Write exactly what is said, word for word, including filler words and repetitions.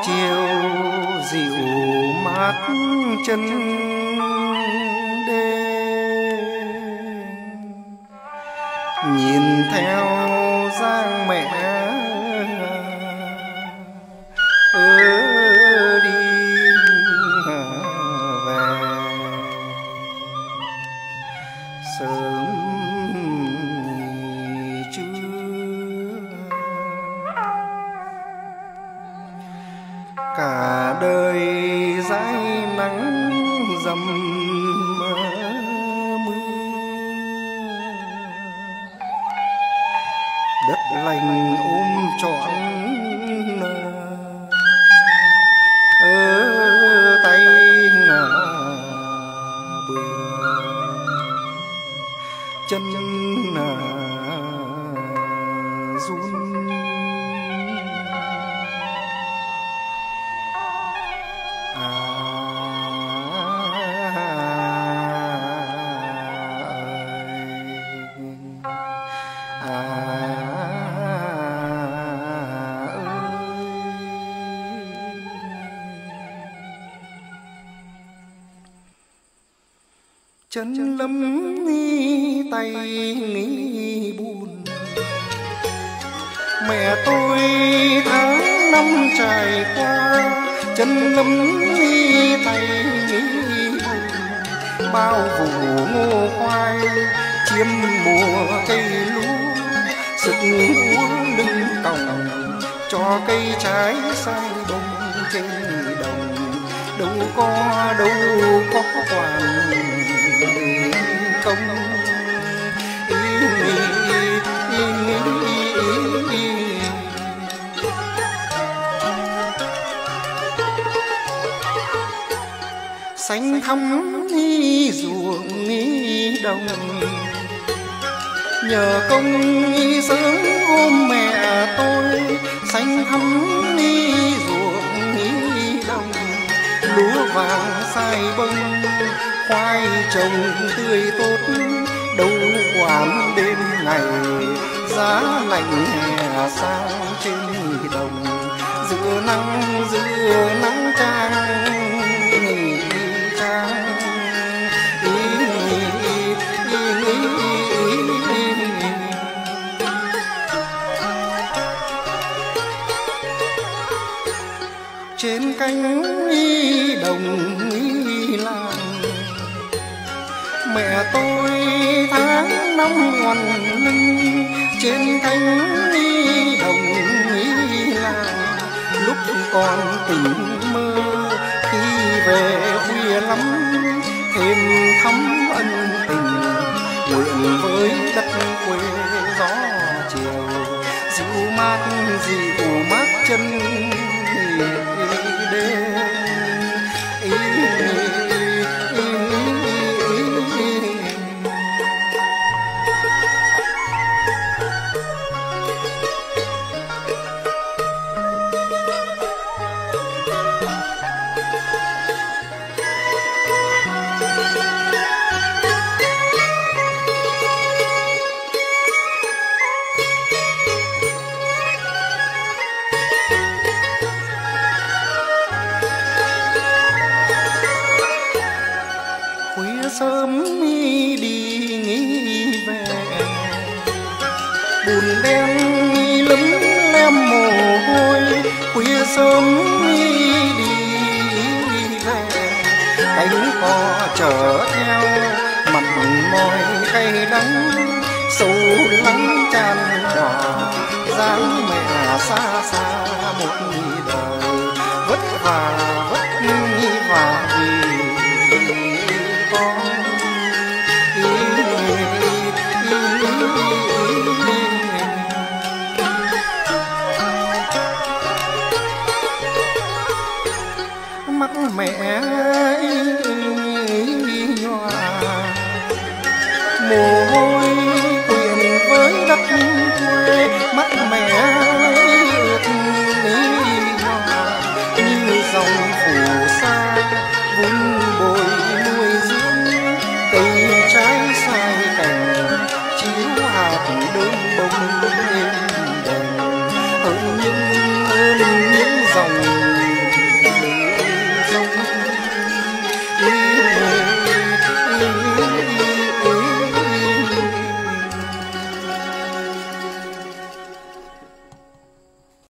chiều dịu mát chân đêm, nhìn theo dáng mẹ ơ đi về sớm trưa. Cả đời dãi nắng dầm mưa, đất lành ôm trọn ở tay ngả bừa, chân run. Chân lấm nghi tay nghi buồn, mẹ tôi tháng năm trải qua. Chân lấm nghi tay nghi buồn, bao vụ ngô khoai chiêm mùa cây lúa. Sức úa lưng còng cho cây trái sai bông trên đồng, đâu có đâu có quản công. Xanh thắm ruộng đồng, nhờ công sớm ôm mẹ tôi. Xanh thắm ruộng đồng, lúa vàng sai bông, khoai trồng tươi tốt. Đâu quản đêm ngày giá lạnh hè sang trên đồng, giữa nắng giữa nắng trang trang. Trên cánh đồng làng, mẹ tôi tháng năm ngoằn lưng. Trên cánh đồng làng, lúc còn tỉnh mơ, khi về khuya lắm thêm thắm ân tình. Nguyện với đất quê gió chiều, dịu mát dịu mát chân đêm. Sớm đi nghỉ về, bùn đen lấm lem mồ hôi. Khuya sớm đi về, cánh cò chở theo mặn mòi cay đắng. Sâu lắng tràn đỏ dáng mẹ xa xa một đời, vất vả vất vả vì mắt mẹ nhòa mồ hôi quyện với đất quê. Mắt mẹ